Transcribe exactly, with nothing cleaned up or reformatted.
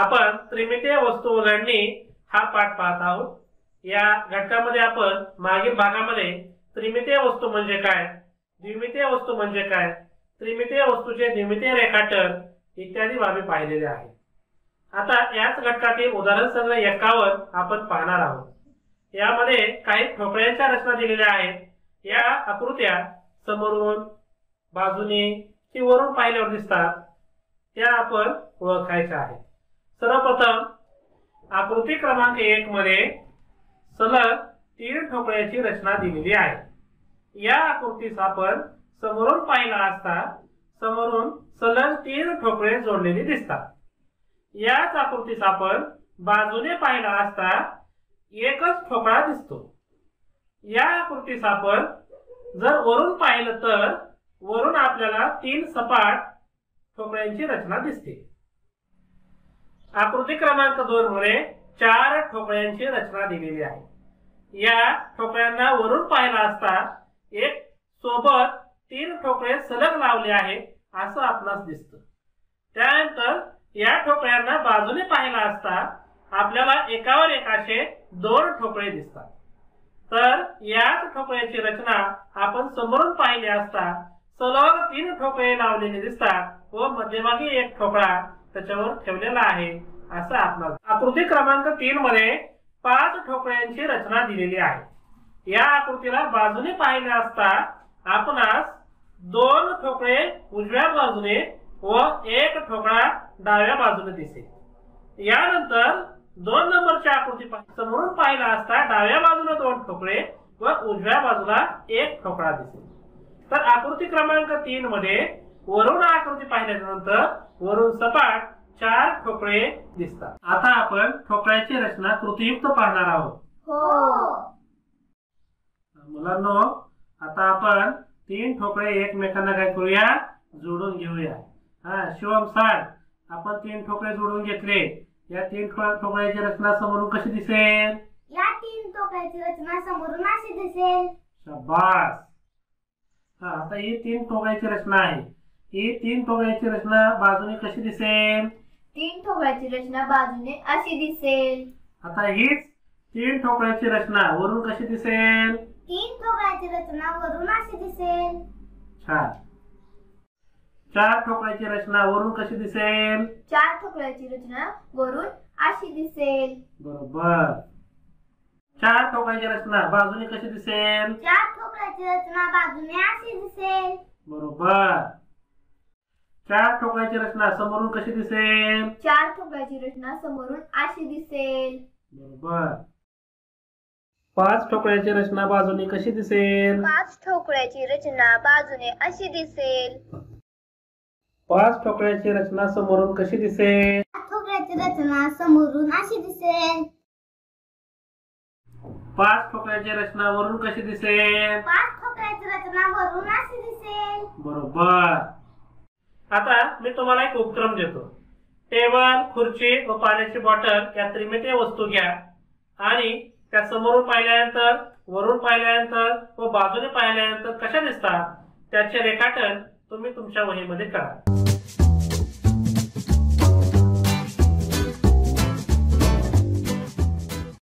आपण त्रिमितीय वस्तू उघडणी हा पाठ पाहत आहोत। या घटकामध्ये आपण मागील भागामध्ये त्रिमितीय वस्तू म्हणजे काय, द्विमितीय वस्तू म्हणजे काय, त्रिमितीय वस्तूचे द्विमितीय रेखाटन इत्यादी बाबी पाहिलेले आहेत। आता याच घटकातील उदाहरण संग्रह एकावन्न आपण पाहणार आहोत। यामध्ये काही ठोकळ्यांच्या रचना दिलेल्या आहेत। या आकृत्या समोरून, बाजूने की वरून पाहिल्यावर दिसतात, त्या आपण ओळखायच्या आहेत। सर्वप्रथम आकृती क्रमांक एक मध्ये सलग तीन ठोकळ्याची रचना दिलेली आहे। या आकृतीस आपण समोरून पाहिला असता समोरून सलग तीन ठोकळे जोडलेली दिसतात। याच आकृतीस आपण बाजूने पाहिला असता एकच ठोकळा दिसतो। या आकृतीस आपण जर वरून पाहिलं तर वरून आपल्याला तीन सपाट ठोकळ्यांची रचना दिसते। आकृती क्रमांक दोन मध्ये चार ठोकळ्यांची रचना दिलेली आहे। या ठोकळ्यांना वरून पाहिला असता एक सोबत तीन ठोकळे सलग लावले आहेत असं आपणास दिसतं। त्यानंतर या ठोकळ्यांना बाजूने पाहिला असता आपल्याला एकावर एक असे दोन ठोकळे दिसतात। तर याच ठोकळ्याची रचना आपण समोरून पाहिली असता सलग तीन ठोकळे लावलेले दिसतात व मध्यभागी एक ठोकळा त्याच्यावर ठेवलेला आहे असं आपणास। आकृती क्रमांक तीन मध्ये पाच ठोकळ्यांची रचना दिलेली आहे। या आकृतीला बाजूने पाहिले असता आपणास दोन ठोकळे उजव्या बाजूने व एक ठोकळा डाव्या बाजूने दिसेल। यानंतर दोन नंबरच्या आकृती समोरून पाहिला असता डाव्या बाजूला दोन ठोकळे व उजव्या बाजूला एक ठोकळा दिसेल। तर आकृती क्रमांक तीन मध्ये वरून आकृती पाहिल्यानंतर वरून सपाट चार ठोकळे दिसतात। आता आपण ठोकळ्याची रचना कृतीयुक्त पाहणार आहोत। हो मुलांनो, आता आपण तीन ठोकळे एकमेकांना काय करूया, जोडून घेऊया। हा शिवम सांग, आपण तीन ठोकळे जोडून घेतले, या तीन ठोकळ्याची रचना समोरून कशी दिसेल? या तीन ठोकळ्याची रचना समोरून अशी दिसेल। शाबास। हा आता ही तीन ठोकळ्याची रचना आहे। ही तीन ठोकळ्याची रचना बाजूने कशी दिसेल? तीन ठोकळ्याची रचना बाजूने अशी दिसेल। आता हीच तीन ठोकळ्याची रचना वरून कशी दिसेल? तीन ठोकळ्याची रचना वरून अशी दिसेल। छान। चार ठोकळ्याची रचना वरून कशी दिसेल? चार ठोकळ्याची रचना वरून अशी दिसेल। बरोबर। चार ठोकळ्याची रचना बाजूने कशी दिसेल? चार ठोकळ्याची रचना बाजूने अशी दिसेल। बरोबर। चार ठोकळ्याची रचना समोरून कशी दिसेल? चार ठोकळ्याची रचना समोरून अशी दिसेल। बरोबर। पाच ठोकळ्याची रचना बाजूने कशी दिसेल? पाच ठोकळ्याची रचना बाजूने अशी दिसेल। पाच ठोकळ्याची रचना समोरून कशी दिसेल? पाच ठोकळ्याची रचना समोरून अशी दिसेल। पाच ठोकळ्याची रचना वरून कशी दिसेल? पाच ठोकळ्याची रचना वरून अशी दिसेल। बरोबर। आता मी तुम्हाला एक उपक्रम देतो। टेबल, खुर्ची व पाण्याची बॉटल या त्रिमितीय वस्तू घ्या आणि त्या समोरून पाहिल्यानंतर, वरून पाहिल्यानंतर व बाजूने पाहिल्यानंतर कशा दिसतात त्याचे रेखाटन तुम्ही तुमच्या वहीमध्ये करा।